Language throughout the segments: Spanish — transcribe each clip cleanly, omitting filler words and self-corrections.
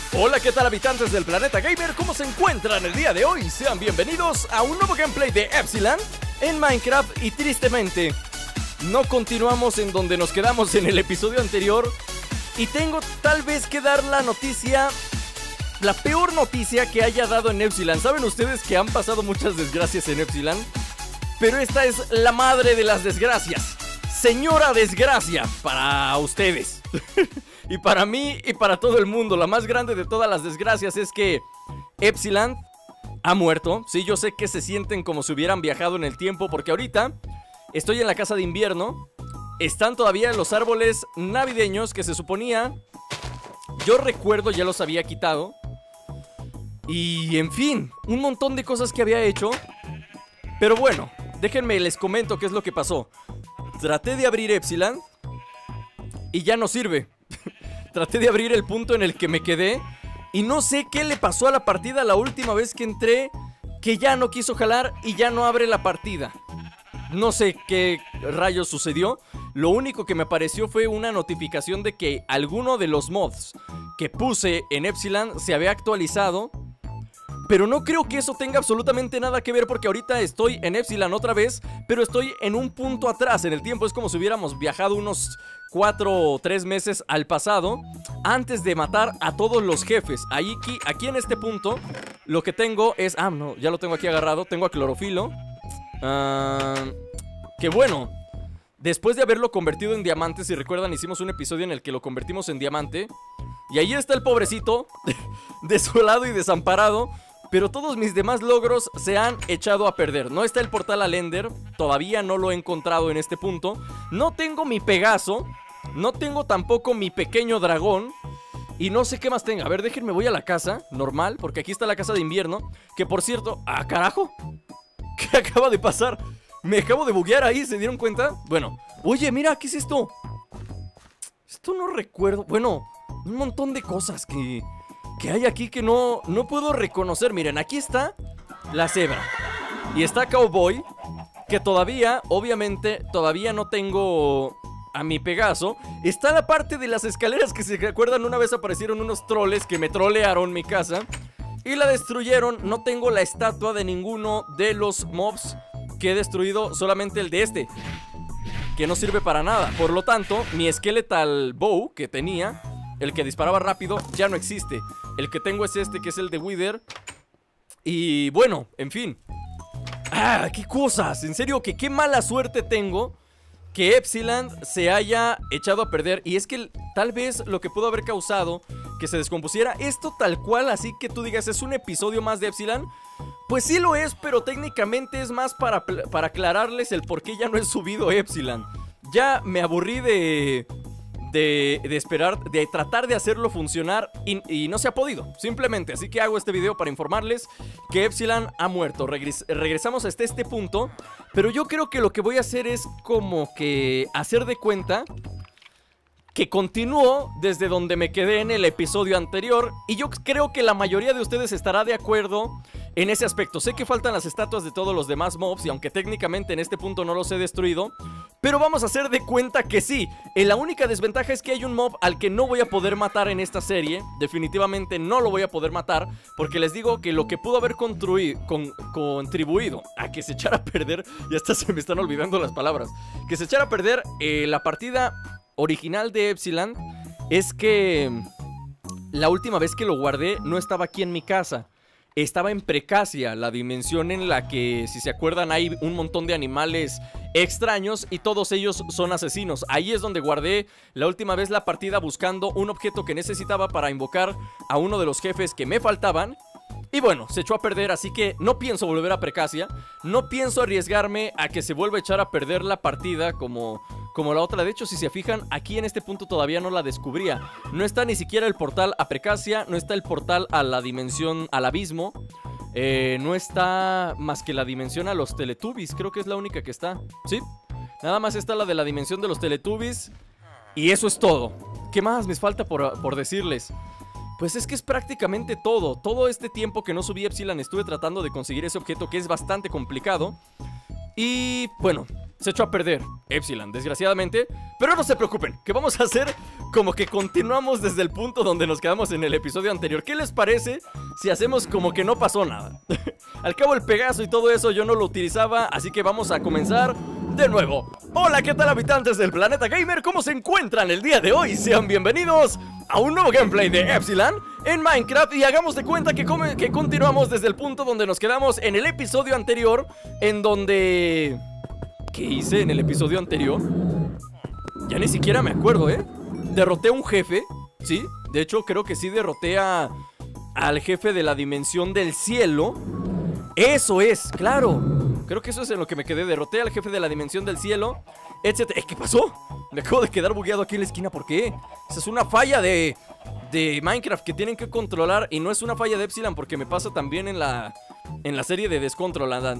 Hola, ¿qué tal, habitantes del planeta gamer? ¿Cómo se encuentran el día de hoy? Sean bienvenidos a un nuevo gameplay de Epsilon en Minecraft. Y tristemente, no continuamos en donde nos quedamos en el episodio anterior. Y tengo tal vez que dar la noticia, la peor noticia que haya dado en Epsilon. Saben ustedes que han pasado muchas desgracias en Epsilon, pero esta es la madre de las desgracias. Señora desgracia para ustedes y para mí y para todo el mundo. La más grande de todas las desgracias es que Epsilon ha muerto. Sí, yo sé que se sienten como si hubieran viajado en el tiempo, porque ahorita estoy en la casa de invierno. Están todavía los árboles navideños que se suponía, yo recuerdo, ya los había quitado. Y en fin, un montón de cosas que había hecho. Pero bueno, déjenme les comento qué es lo que pasó. Traté de abrir Epsilon y ya no sirve. Traté de abrir el punto en el que me quedé y no sé qué le pasó a la partida la última vez que entré, que ya no quiso jalar y ya no abre la partida. No sé qué rayos sucedió. Lo único que me apareció fue una notificación de que alguno de los mods que puse en Epsilon se había actualizado. Pero no creo que eso tenga absolutamente nada que ver, porque ahorita estoy en Epsilon otra vez, pero estoy en un punto atrás en el tiempo. Es como si hubiéramos viajado unos 4 o 3 meses al pasado, antes de matar a todos los jefes. Aquí en este punto lo que tengo es... Ah, no, ya lo tengo aquí agarrado. Tengo a Clorofilo. Que bueno, después de haberlo convertido en diamante, si recuerdan, hicimos un episodio en el que lo convertimos en diamante. Y ahí está el pobrecito, desolado y desamparado. Pero todos mis demás logros se han echado a perder. No está el portal al Ender, todavía no lo he encontrado en este punto. No tengo mi Pegaso, no tengo tampoco mi pequeño dragón. Y no sé qué más tenga. A ver, déjenme, voy a la casa, normal, porque aquí está la casa de invierno. Que por cierto, ¡ah, carajo! ¿Qué acaba de pasar? Me acabo de buguear ahí, ¿se dieron cuenta? Bueno, oye, mira, ¿qué es esto? Esto no recuerdo. Bueno, un montón de cosas que hay aquí que no puedo reconocer. Miren, aquí está la cebra y está Cowboy, que todavía, obviamente, todavía no tengo a mi Pegaso. Está la parte de las escaleras que, si recuerdan, una vez aparecieron unos troles que me trolearon mi casa y la destruyeron. No tengo la estatua de ninguno de los mobs que he destruido, solamente el de este, que no sirve para nada. Por lo tanto, mi Skeletal Bow que tenía, el que disparaba rápido, ya no existe. El que tengo es este, que es el de Wither. Y bueno, en fin. ¡Ah, qué cosas! En serio, que qué mala suerte tengo que Epsilon se haya echado a perder. Y es que tal vez lo que pudo haber causado que se descompusiera esto tal cual, así que tú digas, ¿es un episodio más de Epsilon? Pues sí lo es, pero técnicamente es más para aclararles el por qué ya no he subido Epsilon. Ya me aburrí de esperar, de tratar de hacerlo funcionar y no se ha podido, simplemente. Así que hago este video para informarles que Epsilon ha muerto. Regresamos hasta este punto, pero yo creo que lo que voy a hacer es como que hacer de cuenta que continúo desde donde me quedé en el episodio anterior. Y yo creo que la mayoría de ustedes estará de acuerdo en ese aspecto. Sé que faltan las estatuas de todos los demás mobs, y aunque técnicamente en este punto no los he destruido, pero vamos a hacer de cuenta que sí. La única desventaja es que hay un mob al que no voy a poder matar en esta serie. Definitivamente no lo voy a poder matar, porque les digo que lo que pudo haber contribuido a que se echara a perder, y hasta se me están olvidando las palabras, que se echara a perder la partida original de Epsilon, es que la última vez que lo guardé no estaba aquí en mi casa. Estaba en Precasia, la dimensión en la que, si se acuerdan, hay un montón de animales extraños y todos ellos son asesinos. Ahí es donde guardé la última vez la partida, buscando un objeto que necesitaba para invocar a uno de los jefes que me faltaban. Y bueno, se echó a perder, así que no pienso volver a Precasia. No pienso arriesgarme a que se vuelva a echar a perder la partida como la otra. De hecho, si se fijan, aquí en este punto todavía no la descubría. No está ni siquiera el portal a Precasia, no está el portal a la dimensión, al abismo. No está más que la dimensión a los Teletubbies, creo que es la única que está. ¿Sí? Nada más está la de la dimensión de los Teletubbies. Y eso es todo. ¿Qué más me falta por decirles? Pues es que es prácticamente todo. Todo este tiempo que no subí Epsilon estuve tratando de conseguir ese objeto, que es bastante complicado. Y bueno, se echó a perder Epsilon, desgraciadamente. Pero no se preocupen, que vamos a hacer como que continuamos desde el punto donde nos quedamos en el episodio anterior. ¿Qué les parece si hacemos como que no pasó nada? Al cabo el Pegaso y todo eso yo no lo utilizaba, así que vamos a comenzar de nuevo. Hola, ¿qué tal, habitantes del planeta gamer? ¿Cómo se encuentran el día de hoy? Sean bienvenidos a un nuevo gameplay de Epsilon en Minecraft. Y hagamos de cuenta que continuamos desde el punto donde nos quedamos en el episodio anterior, en donde... ¿Qué hice en el episodio anterior? Ya ni siquiera me acuerdo, ¿eh? Derroté a un jefe, ¿sí? De hecho, creo que sí derroté al jefe de la dimensión del cielo. Eso es, claro. Creo que eso es en lo que me quedé. Derroté al jefe de la dimensión del cielo, etcétera. ¿Qué pasó? Me acabo de quedar bugueado aquí en la esquina. ¿Por qué? Esa es una falla de Minecraft que tienen que controlar. Y no es una falla de Epsilon, porque me pasa también en la serie de Descontroland.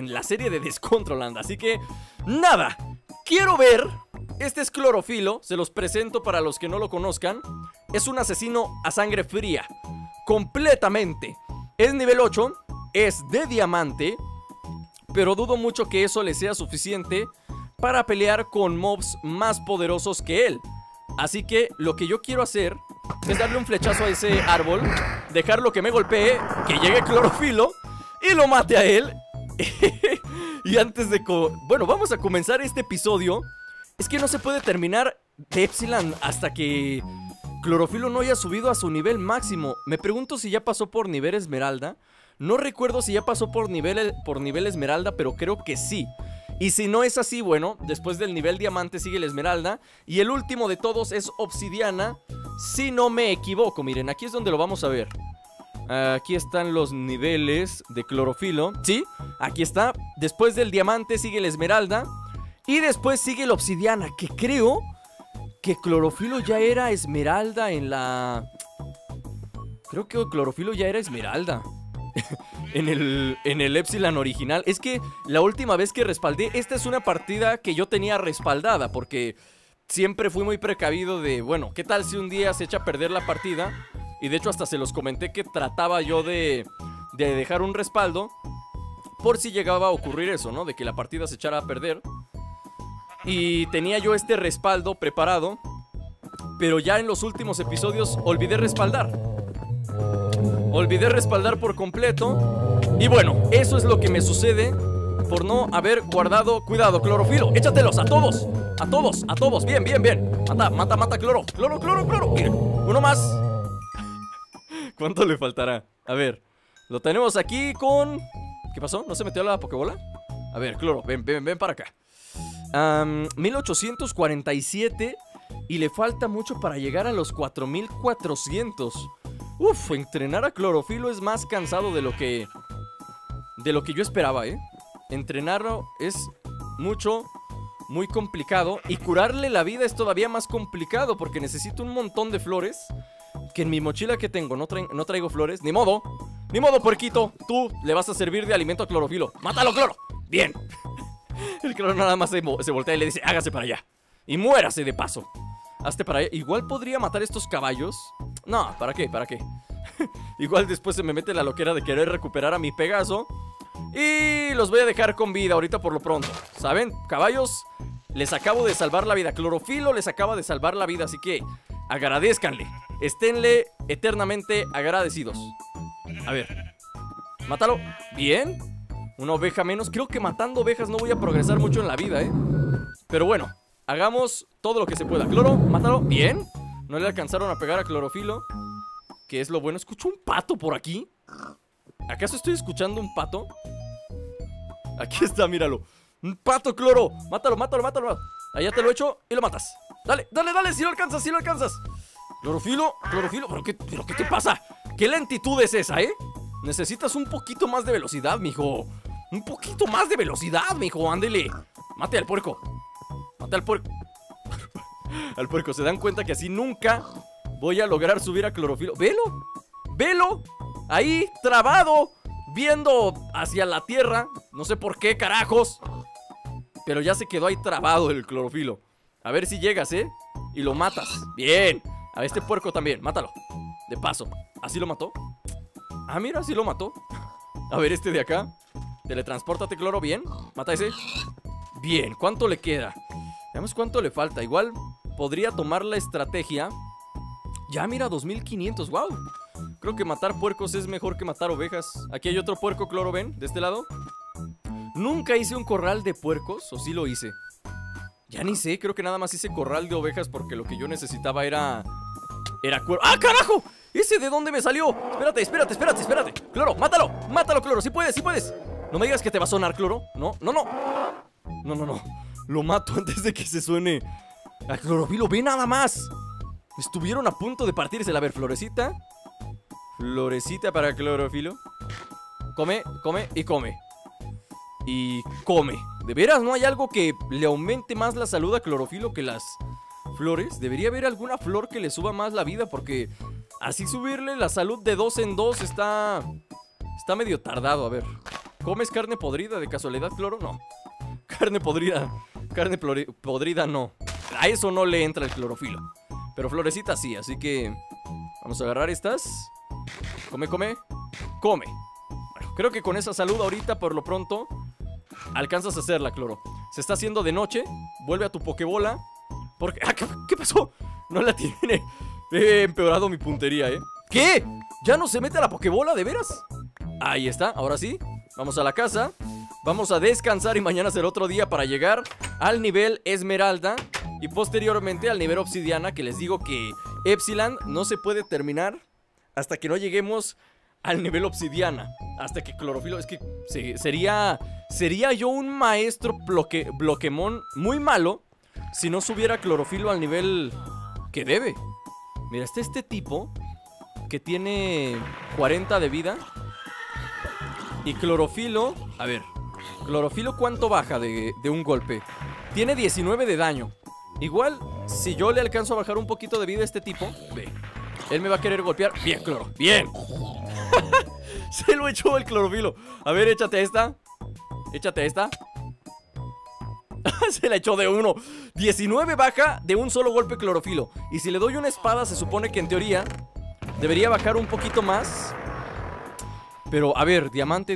Así que, nada. Quiero ver. Este es Clorofilo. Se los presento para los que no lo conozcan. Es un asesino a sangre fría. Completamente. Es nivel 8. Es de diamante. Pero dudo mucho que eso le sea suficiente para pelear con mobs más poderosos que él. Así que lo que yo quiero hacer es darle un flechazo a ese árbol, dejarlo que me golpee, que llegue Clorofilo y lo mate a él. Y antes de... Bueno, vamos a comenzar este episodio. Es que no se puede terminar de Epsilon hasta que Clorofilo no haya subido a su nivel máximo. Me pregunto si ya pasó por nivel Esmeralda. No recuerdo si ya pasó por nivel Esmeralda, pero creo que sí. Y si no es así, bueno, después del nivel Diamante sigue el Esmeralda. Y el último de todos es Obsidiana, si no me equivoco. Miren, aquí es donde lo vamos a ver. Aquí están los niveles de Clorofilo. Sí, aquí está. Después del Diamante sigue el Esmeralda. Y después sigue el Obsidiana, que creo que Clorofilo ya era Esmeralda en la... Creo que Clorofilo ya era Esmeralda en el Epsilon original. Es que la última vez que respaldé, esta es una partida que yo tenía respaldada, porque siempre fui muy precavido de, bueno, ¿qué tal si un día se echa a perder la partida? Y de hecho hasta se los comenté que trataba yo de dejar un respaldo por si llegaba a ocurrir eso, ¿no? De que la partida se echara a perder. Y tenía yo este respaldo preparado, pero ya en los últimos episodios olvidé respaldar. Olvidé respaldar por completo. Y bueno, eso es lo que me sucede por no haber guardado. Cuidado, Clorofilo, échatelos a todos. A todos, a todos, bien, bien, bien. Mata, Cloro. Miren, uno más. ¿Cuánto le faltará? A ver, lo tenemos aquí con... ¿Qué pasó? ¿No se metió la pokebola? A ver, Cloro, ven para acá. 1847. Y le falta mucho para llegar a los 4400. Uf, entrenar a Clorofilo es más cansado de lo que yo esperaba, ¿eh? Entrenarlo es muy complicado. Y curarle la vida es todavía más complicado, porque necesito un montón de flores que en mi mochila que tengo no traigo flores. Ni modo, puerquito. Tú le vas a servir de alimento a Clorofilo. ¡Mátalo, Cloro! ¡Bien! El Cloro nada más se voltea y le dice, hágase para allá. Y muérase de paso. Hazte para allá. Igual podría matar estos caballos. No, ¿para qué? Igual después se me mete la loquera de querer recuperar a mi Pegaso. Y los voy a dejar con vida ahorita por lo pronto. ¿Saben? Caballos, les acabo de salvar la vida. Clorofilo les acaba de salvar la vida. Así que agradézcanle. Esténle eternamente agradecidos. A ver, mátalo. Bien. Una oveja menos. Creo que matando ovejas no voy a progresar mucho en la vida, ¿eh? Pero bueno, hagamos todo lo que se pueda. Cloro, mátalo. Bien. No le alcanzaron a pegar a Clorofilo, que es lo bueno. ¿Escucho un pato por aquí? ¿Acaso estoy escuchando un pato? Aquí está, míralo. Un pato, Cloro. Mátalo. Allá te lo echo y lo matas. Dale, si lo alcanzas, Clorofilo, ¿pero qué te pasa? ¿Qué lentitud es esa, eh? Necesitas un poquito más de velocidad, mijo. Un poquito más de velocidad, mijo, ándele. Mate al puerco. Al puerco, ¿se dan cuenta que así nunca voy a lograr subir a Clorofilo? Velo, ahí, trabado, viendo hacia la tierra. No sé por qué, carajos, pero ya se quedó ahí trabado el Clorofilo. A ver si llegas, y lo matas. Bien, a este puerco también, mátalo. De paso, ¿así lo mató? Ah, mira, así lo mató. A ver, este de acá. Teletranspórtate, Cloro, bien. Mata ese. Bien, ¿cuánto le queda? Veamos cuánto le falta. Igual podría tomar la estrategia. Ya, mira, 2500, wow. Creo que matar puercos es mejor que matar ovejas. Aquí hay otro puerco, Cloro, ven, de este lado. Nunca hice un corral de puercos, ¿o sí lo hice? Ya ni sé, creo que nada más hice corral de ovejas porque lo que yo necesitaba era cuero. ¡Ah, carajo! ¿Ese de dónde me salió? Espérate. Cloro, mátalo, Cloro, sí puedes. No me digas que te va a sonar, Cloro. No. Lo mato antes de que se suene a Clorofilo, ve nada más. Estuvieron a punto de partirse. A ver, florecita para Clorofilo. Come. Y come. ¿De veras no hay algo que le aumente más la salud a Clorofilo que las flores? Debería haber alguna flor que le suba más la vida, porque así subirle la salud de 2 en 2 está medio tardado. A ver, ¿comes carne podrida de casualidad, Cloro? No. Carne podrida no. A eso no le entra el Clorofilo. Pero florecita sí, así que vamos a agarrar estas. Come. Bueno, creo que con esa salud ahorita, por lo pronto, alcanzas a hacerla, Cloro. Se está haciendo de noche. Vuelve a tu pokebola. Porque... ¡Ah! ¿Qué pasó? No la tiene. He empeorado mi puntería, ¿eh? ¿Qué? ¿Ya no se mete a la pokebola, de veras? Ahí está, ahora sí. Vamos a la casa. Vamos a descansar y mañana será otro día para llegar al nivel Esmeralda. Y posteriormente al nivel Obsidiana, que les digo que Epsilon no se puede terminar hasta que no lleguemos al nivel Obsidiana. Hasta que Clorofilo... Es que sería yo un maestro bloquemón muy malo si no subiera Clorofilo al nivel que debe. Mira, está este tipo que tiene 40 de vida. Y Clorofilo... A ver, Clorofilo, ¿cuánto baja de un golpe? Tiene 19 de daño. Igual, si yo le alcanzo a bajar un poquito de vida a este tipo, ve, él me va a querer golpear. Bien, Cloro, bien. Se lo echó el Clorofilo. A ver, échate esta. Se la echó de uno. 19 baja de un solo golpe Clorofilo. Y si le doy una espada, se supone que en teoría debería bajar un poquito más. Pero, a ver, diamante.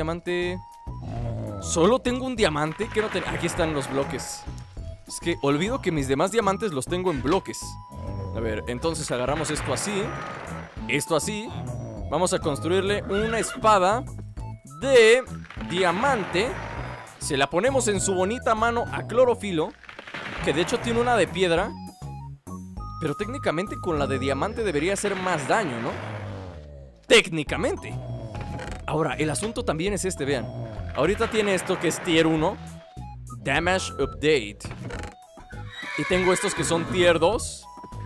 Solo tengo un diamante. ¿Qué no tengo? Aquí están los bloques. Es que olvido que mis demás diamantes los tengo en bloques. A ver, entonces agarramos esto así. Esto así. Vamos a construirle una espada de diamante. Se la ponemos en su bonita mano a Clorofilo, que de hecho tiene una de piedra. Pero técnicamente con la de diamante debería hacer más daño, ¿no? Técnicamente. Ahora, el asunto también es este, vean. Ahorita tiene esto que es tier 1, Damage Update. Y tengo estos que son tier 2.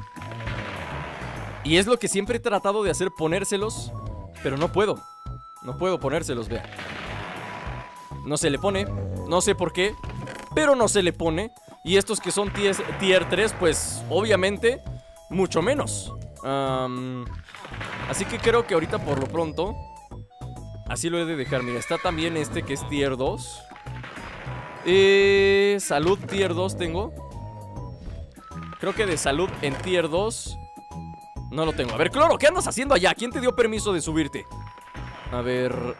Y es lo que siempre he tratado de hacer, ponérselos. Pero no puedo. No puedo ponérselos, vean. No se le pone. No sé por qué, pero no se le pone. Y estos que son tier 3, pues obviamente mucho menos. Así que creo que ahorita por lo pronto así lo he de dejar. Mira, está también este que es tier 2. Salud tier 2 tengo. Creo que de salud en tier 2 no lo tengo. A ver, Cloro, ¿qué andas haciendo allá? ¿Quién te dio permiso de subirte? A ver,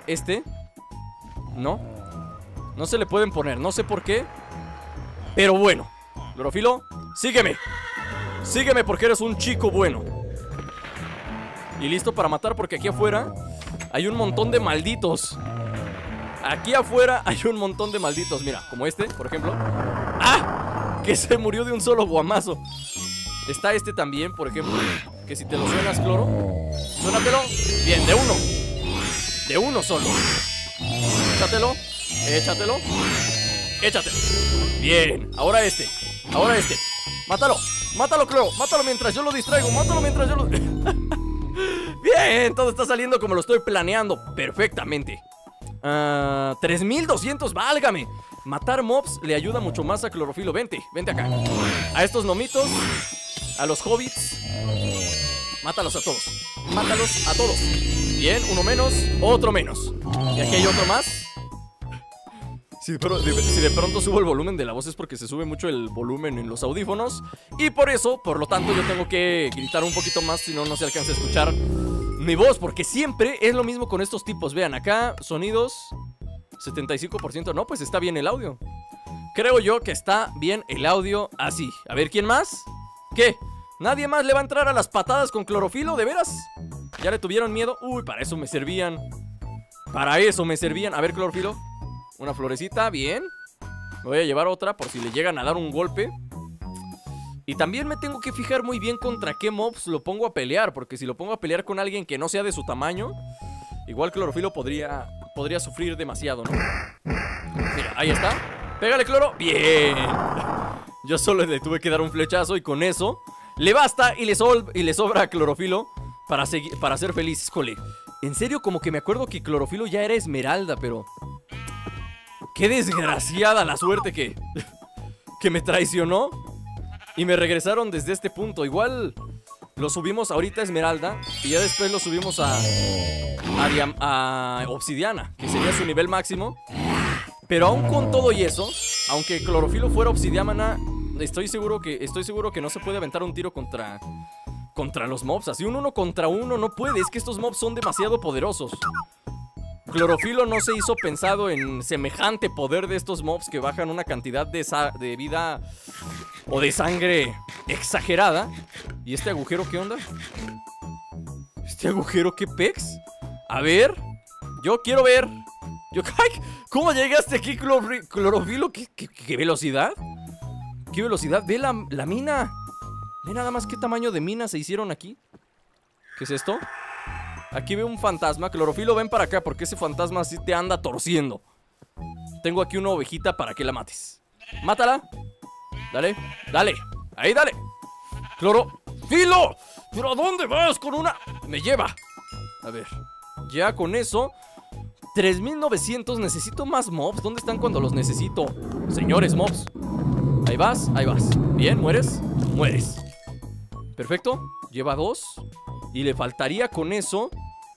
No se le pueden poner, no sé por qué. Pero bueno, Clorofilo, sígueme. Sígueme porque eres un chico bueno. Y listo para matar, porque aquí afuera hay un montón de malditos. Aquí afuera hay un montón de malditos. Mira, como este, por ejemplo. ¡Ah! Que se murió de un solo guamazo. Está este también, por ejemplo, que si te lo suenas, Cloro, suénatelo. Bien, de uno. De uno solo. Échatelo. Échatelo. Bien, ahora este. Mátalo, Cloro. Mátalo mientras yo lo distraigo. Bien, todo está saliendo como lo estoy planeando. Perfectamente. 3200, válgame. Matar mobs le ayuda mucho más a Clorofilo. Vente acá. A estos nomitos, a los hobbits, mátalos a todos. Bien, uno menos, otro menos. Y aquí hay otro más. Si de pronto subo el volumen de la voz es porque se sube mucho el volumen en los audífonos. Y por eso, por lo tanto, yo tengo que gritar un poquito más, si no, no se alcanza a escuchar mi voz. Porque siempre es lo mismo con estos tipos. Vean, acá, sonidos 75%. No, pues está bien el audio. creo yo que está bien el audio así. A ver, ¿quién más? ¿Qué? ¿Nadie más le va a entrar a las patadas con clorofilo? ¿De veras? ¿Ya le tuvieron miedo? Uy, para eso me servían. Para eso me servían. A ver, clorofilo. Una florecita, bien. Me voy a llevar otra por si le llegan a dar un golpe. Y también me tengo que fijar muy bien contra qué mobs lo pongo a pelear. Porque si lo pongo a pelear con alguien que no sea de su tamaño, igual clorofilo podría sufrir demasiado, ¿no? Mira, ahí está. Pégale, cloro. Bien. Yo solo le tuve que dar un flechazo y con eso le basta y le sobra a clorofilo para ser feliz. Híjole, en serio como que me acuerdo que clorofilo ya era esmeralda, pero... qué desgraciada la suerte que me traicionó y me regresaron desde este punto. Igual lo subimos ahorita a esmeralda y ya después lo subimos a obsidiana, que sería su nivel máximo. Pero aún con todo y eso, aunque clorofilo fuera obsidiana, estoy seguro que no se puede aventar un tiro contra los mobs. Así un 1 contra 1 no puede. Es que estos mobs son demasiado poderosos. Clorofilo no se hizo pensado en semejante poder de estos mobs que bajan una cantidad de vida o de sangre exagerada. ¿Y este agujero qué onda? ¿Este agujero qué pex? A ver, yo quiero ver. ¡Ay! ¿Cómo llegaste aquí, clorofilo? ¿Qué velocidad? ¿Qué velocidad? Ve la mina. Ve nada más qué tamaño de mina se hicieron aquí. ¿Qué es esto? Aquí veo un fantasma. Clorofilo, ven para acá porque ese fantasma así te anda torciendo. Tengo aquí una ovejita para que la mates. Mátala. Dale, dale. Ahí, dale. Clorofilo. ¿Pero a dónde vas con una? Me lleva. A ver. Ya con eso 3900. Necesito más mobs. ¿Dónde están cuando los necesito? Señores mobs. Ahí vas, ahí vas. Bien, ¿mueres? Mueres. Perfecto. Lleva 2. Y le faltaría con eso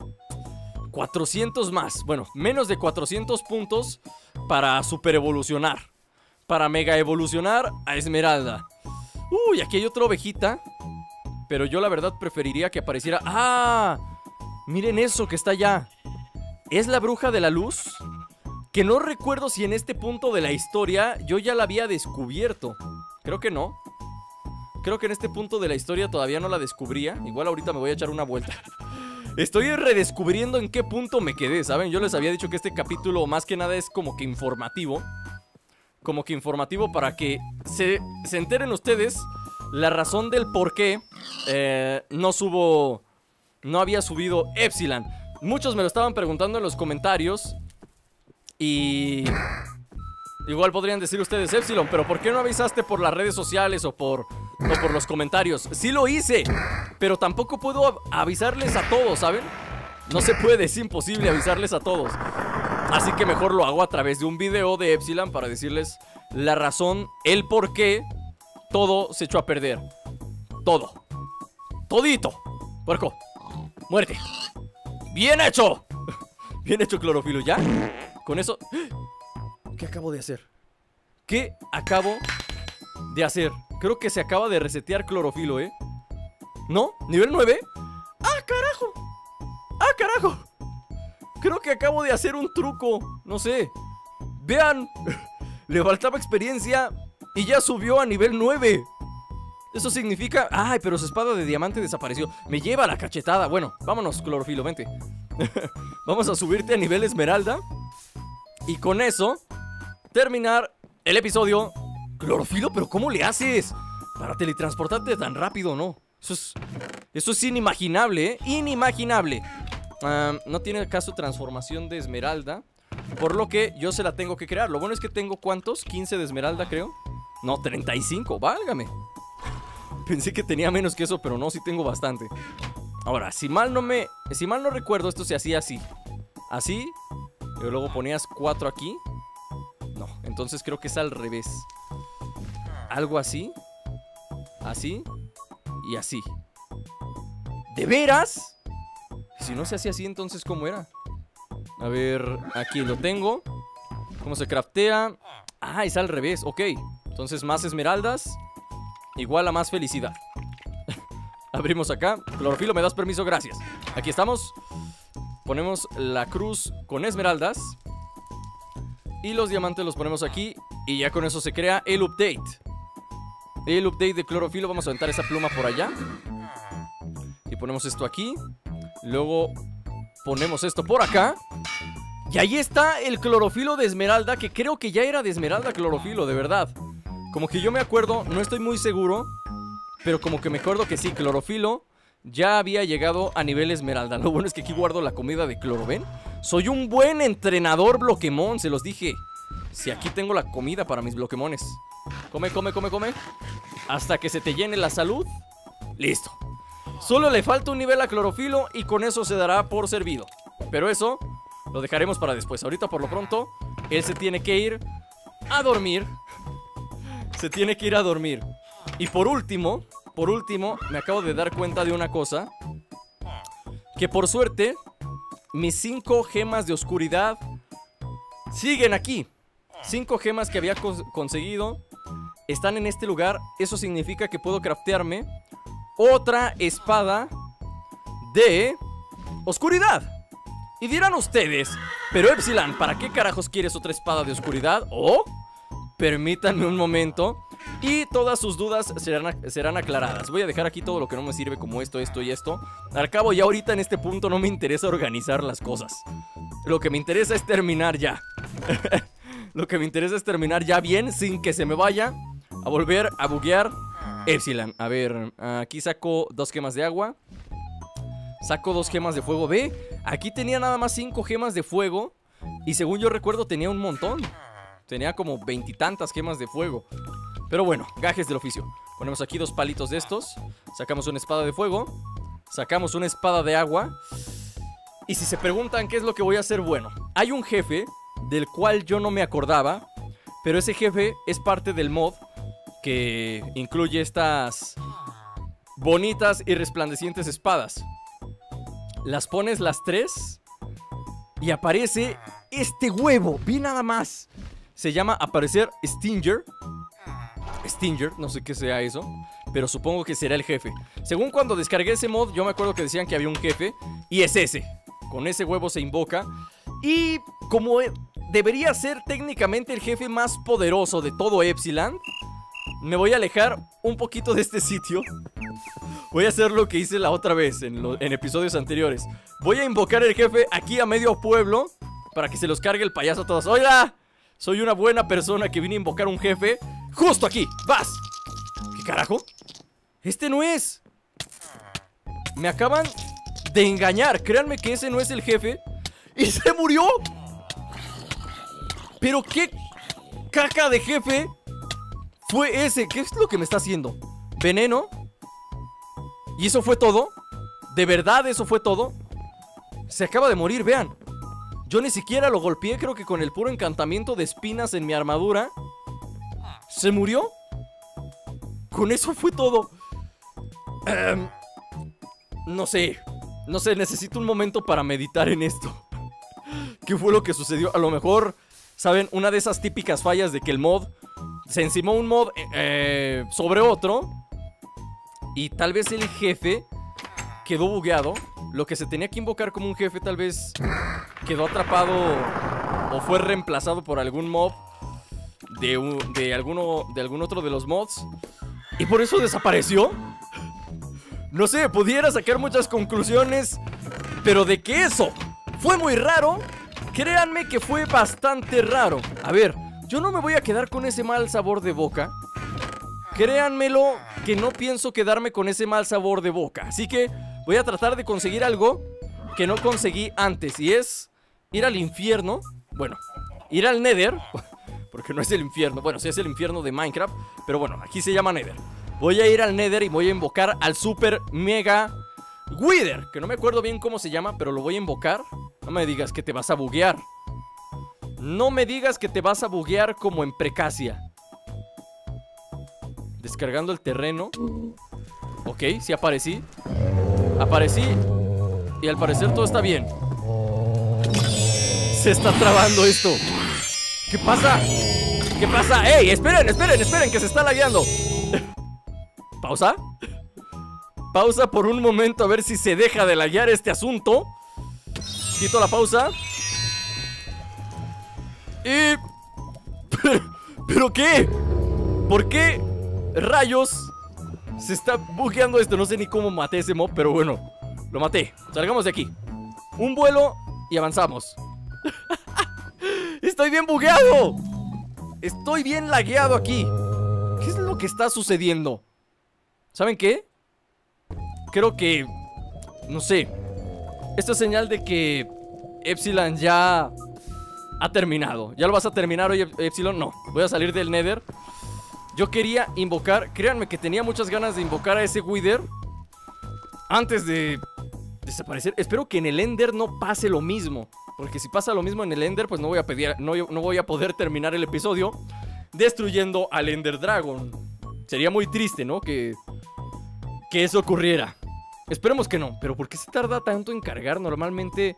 400 más. Bueno, menos de 400 puntos para super evolucionar. Para mega evolucionar a esmeralda. Uy, aquí hay otra ovejita. Pero yo la verdad preferiría que apareciera... ¡Ah! Miren eso que está allá. Es la bruja de la luz. Que no recuerdo si en este punto de la historia yo ya la había descubierto. Creo que no. Creo que en este punto de la historia todavía no la descubría. Igual ahorita me voy a echar una vuelta. Estoy redescubriendo en qué punto me quedé, ¿saben? Yo les había dicho que este capítulo más que nada es como que informativo. Como que informativo para que se enteren ustedes la razón del por qué no había subido Epsilon. Muchos me lo estaban preguntando en los comentarios. Y... igual podrían decir ustedes, Epsilon, pero ¿por qué no avisaste por las redes sociales o por los comentarios? Sí lo hice, pero tampoco puedo avisarles a todos, ¿saben? No se puede, es imposible avisarles a todos. Así que mejor lo hago a través de un video de Epsilon para decirles la razón, el por qué todo se echó a perder. Todo. Todito. Puerco, muerte. ¡Bien hecho! Bien hecho, clorofilo, ¿ya? Con eso... ¿Qué acabo de hacer? ¿Qué acabo de hacer? Creo que se acaba de resetear clorofilo, ¿eh? ¿No? ¿Nivel 9? ¡Ah, carajo! ¡Ah, carajo! Creo que acabo de hacer un truco. No sé. Vean. Le faltaba experiencia y ya subió a nivel 9. Eso significa... ¡Ay, pero su espada de diamante desapareció! Me lleva la cachetada. Bueno, vámonos, clorofilo, vente. Vamos a subirte a nivel esmeralda. Y con eso... terminar el episodio. Clorofilo, pero ¿cómo le haces para teletransportarte tan rápido, no? Eso es inimaginable, ¿eh? Inimaginable. No tiene caso transformación de esmeralda, por lo que yo se la tengo que crear. Lo bueno es que tengo, ¿cuántos? 15 de esmeralda, creo. No, 35, válgame. Pensé que tenía menos que eso, pero no, sí tengo bastante. Ahora, si mal no recuerdo, esto se hacía así. Así. Y luego ponías 4 aquí. No, entonces creo que es al revés. Algo así. Así. Y así. ¿De veras? Si no se hacía así, entonces ¿cómo era? A ver, aquí lo tengo. ¿Cómo se craftea? Ah, es al revés, ok. Entonces más esmeraldas igual a más felicidad. Abrimos acá. Clorofilo, ¿me das permiso? Gracias. Aquí estamos. Ponemos la cruz con esmeraldas. Y los diamantes los ponemos aquí. Y ya con eso se crea el update. El update de clorofilo. Vamos a aventar esa pluma por allá. Y ponemos esto aquí. Luego ponemos esto por acá. Y ahí está el clorofilo de esmeralda, que creo que ya era de esmeralda clorofilo, de verdad. Como que yo me acuerdo, no estoy muy seguro, pero como que me acuerdo que sí, clorofilo ya había llegado a nivel esmeralda. Lo bueno es que aquí guardo la comida de cloro, ¿ven? Soy un buen entrenador bloquemón, se los dije. Si aquí tengo la comida para mis bloquemones. Come, come, come, come. Hasta que se te llene la salud. Listo. Solo le falta un nivel a clorofilo y con eso se dará por servido. Pero eso lo dejaremos para después. Ahorita por lo pronto él se tiene que ir a dormir. Se tiene que ir a dormir. Y por último, me acabo de dar cuenta de una cosa. Que por suerte mis 5 gemas de oscuridad siguen aquí. 5 gemas que había conseguido están en este lugar. Eso significa que puedo craftearme otra espada de oscuridad. Y dirán ustedes, pero Epsilon, ¿para qué carajos quieres otra espada de oscuridad? O, permítanme un momento, y todas sus dudas serán aclaradas. Voy a dejar aquí todo lo que no me sirve, como esto, esto y esto. Al cabo, ya ahorita en este punto no me interesa organizar las cosas. Lo que me interesa es terminar ya. Lo que me interesa es terminar ya bien, sin que se me vaya a volver a buguear Epsilon. A ver, aquí saco 2 gemas de agua. Saco 2 gemas de fuego. Ve, aquí tenía nada más 5 gemas de fuego. Y según yo recuerdo tenía un montón. Tenía como 20 y tantas gemas de fuego. Pero bueno, gajes del oficio. Ponemos aquí 2 palitos de estos. Sacamos una espada de fuego. Sacamos una espada de agua. Y si se preguntan qué es lo que voy a hacer, bueno, hay un jefe del cual yo no me acordaba. Pero ese jefe es parte del mod que incluye estas bonitas y resplandecientes espadas. Las pones las 3 y aparece este huevo. Vi nada más. Se llama aparecer Stinger. Stinger, no sé qué sea eso, pero supongo que será el jefe. Según cuando descargué ese mod, yo me acuerdo que decían que había un jefe. Y es ese. Con ese huevo se invoca. Y como debería ser técnicamente el jefe más poderoso de todo Epsilon, me voy a alejar un poquito de este sitio. Voy a hacer lo que hice la otra vez en episodios anteriores. Voy a invocar el jefe aquí a medio pueblo para que se los cargue el payaso a todos. ¡Oiga! Soy una buena persona que vine a invocar un jefe justo aquí. ¡Vas! ¿Qué carajo? Este no es. Me acaban de engañar. Créanme que ese no es el jefe. ¡Y se murió! ¿Pero qué caca de jefe fue ese? ¿Qué es lo que me está haciendo? ¿Veneno? ¿Y eso fue todo? ¿De verdad eso fue todo? Se acaba de morir, vean. Yo ni siquiera lo golpeé, creo que con el puro encantamiento de espinas en mi armadura. ¿Se murió? Con eso fue todo. No sé, necesito un momento para meditar en esto. ¿Qué fue lo que sucedió? A lo mejor, ¿saben? Una de esas típicas fallas de que el mod se encimó un mod sobre otro. Y tal vez el jefe quedó bugueado. Lo que se tenía que invocar como un jefe tal vez quedó atrapado o fue reemplazado por algún mob de algún otro de los mods. Y por eso desapareció. No sé, pudiera sacar muchas conclusiones, pero de que eso fue muy raro, créanme que fue bastante raro. A ver, yo no me voy a quedar con ese mal sabor de boca. Créanmelo que no pienso quedarme con ese mal sabor de boca. Así que voy a tratar de conseguir algo que no conseguí antes. Y es ir al infierno. Bueno, ir al Nether. Porque no es el infierno. Bueno, sí es el infierno de Minecraft, pero bueno, aquí se llama Nether. Voy a ir al Nether y voy a invocar al Super Mega Wither, que no me acuerdo bien cómo se llama, pero lo voy a invocar. No me digas que te vas a buguear. No me digas que te vas a buguear como en Precacia. Descargando el terreno. Ok, sí aparecí. Aparecí. Y al parecer todo está bien. Se está trabando esto. ¿Qué pasa? ¿Qué pasa? ¡Ey! Esperen, esperen, esperen, que se está lagueando. ¿Pausa? Pausa por un momento a ver si se deja de laguear este asunto. Quito la pausa. Y... ¿Pero qué? ¿Por qué rayos se está bugueando esto? No sé ni cómo maté ese mob, pero bueno, lo maté. Salgamos de aquí. Un vuelo y avanzamos. ¡Estoy bien bugueado! Estoy bien lagueado aquí. ¿Qué es lo que está sucediendo? ¿Saben qué? Creo que... no sé. Esto es señal de que Epsilon ya ha terminado. ¿Ya lo vas a terminar hoy, Epsilon? No, voy a salir del Nether. Yo quería invocar... créanme que tenía muchas ganas de invocar a ese Wither antes de desaparecer. Espero que en el Ender no pase lo mismo, porque si pasa lo mismo en el Ender, pues no voy a poder terminar el episodio destruyendo al Ender Dragon. Sería muy triste, ¿no? Que eso ocurriera. Esperemos que no. Pero ¿por qué se tarda tanto en cargar? Normalmente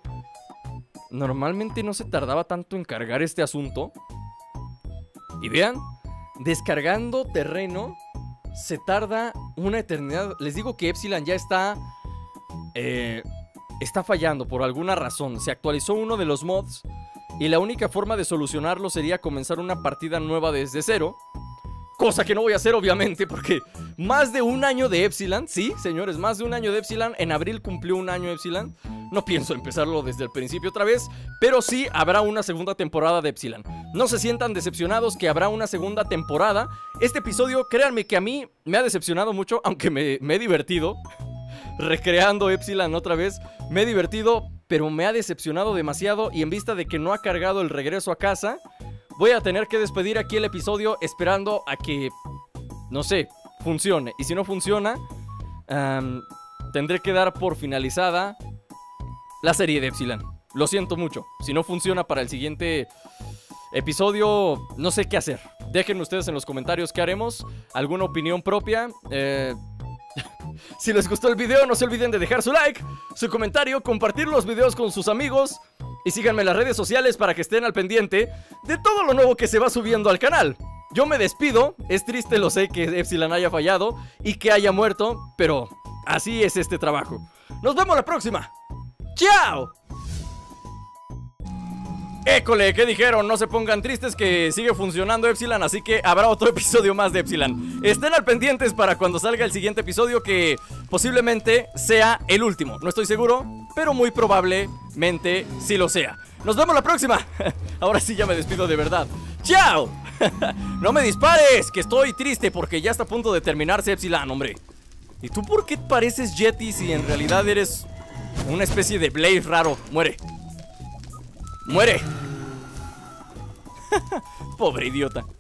no se tardaba tanto en cargar este asunto. Y vean, descargando terreno se tarda una eternidad. Les digo que Epsilon ya está fallando por alguna razón. Se actualizó uno de los mods y la única forma de solucionarlo sería comenzar una partida nueva desde cero. Cosa que no voy a hacer, obviamente, porque más de un año de Epsilon. Sí, señores, más de un año de Epsilon. En abril cumplió un año Epsilon. No pienso empezarlo desde el principio otra vez, pero sí habrá una segunda temporada de Epsilon. No se sientan decepcionados que habrá una segunda temporada. Este episodio, créanme que a mí me ha decepcionado mucho, aunque me he divertido recreando Epsilon otra vez. Me he divertido, pero me ha decepcionado demasiado. Y en vista de que no ha cargado el regreso a casa, voy a tener que despedir aquí el episodio esperando a que, no sé, funcione. Y si no funciona, tendré que dar por finalizada la serie de Epsilon. Lo siento mucho. Si no funciona para el siguiente episodio, no sé qué hacer. Déjenme ustedes en los comentarios qué haremos. ¿Alguna opinión propia? Si les gustó el video, no se olviden de dejar su like, su comentario, compartir los videos con sus amigos. Y síganme en las redes sociales para que estén al pendiente de todo lo nuevo que se va subiendo al canal. Yo me despido. Es triste, lo sé, que Epsilon haya fallado y que haya muerto, pero así es este trabajo. Nos vemos la próxima. ¡Chao! École, ¿qué dijeron? No se pongan tristes, que sigue funcionando Epsilon, así que habrá otro episodio más de Epsilon. Estén al pendientes para cuando salga el siguiente episodio, que posiblemente sea el último. No estoy seguro, pero muy probablemente sí lo sea. Nos vemos la próxima. Ahora sí ya me despido de verdad. ¡Chao! No me dispares, que estoy triste porque ya está a punto de terminarse Epsilon, hombre. ¿Y tú por qué pareces Yeti si en realidad eres una especie de Blaze raro? Muere. ¡Muere! Pobre idiota.